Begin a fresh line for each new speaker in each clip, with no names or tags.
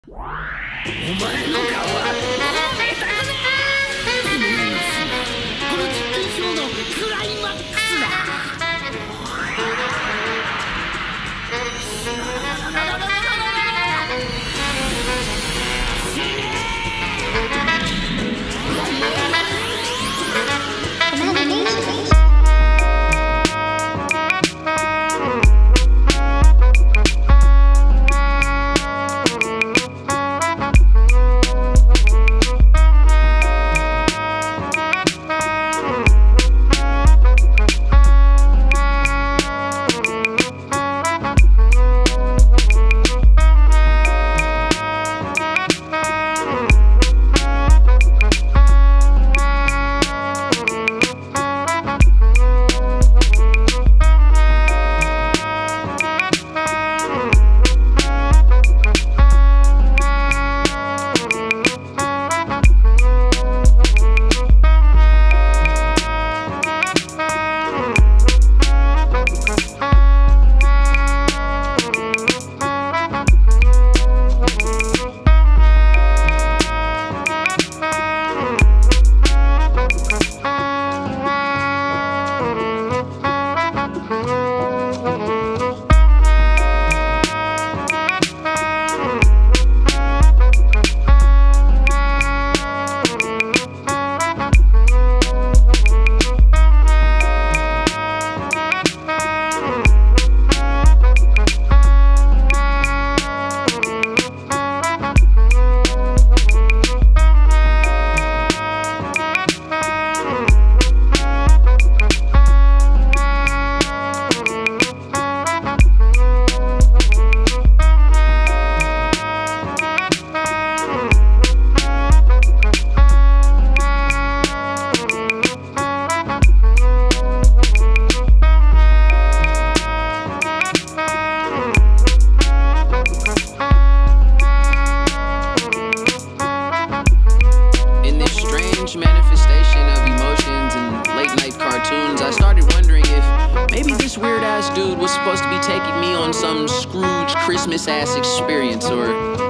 Manifestation of emotions and late-night cartoons, I started wondering if maybe this weird-ass dude was supposed to be taking me on some Scrooge Christmas-ass experience, or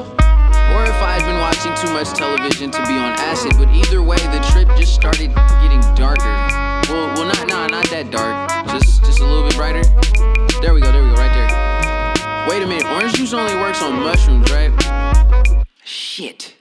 if I'd been watching too much television to be on acid. But either way, the trip just started getting darker. Well, not that dark, just a little bit brighter. There we go, right there. Wait a minute, orange juice only works on mushrooms, right? Shit.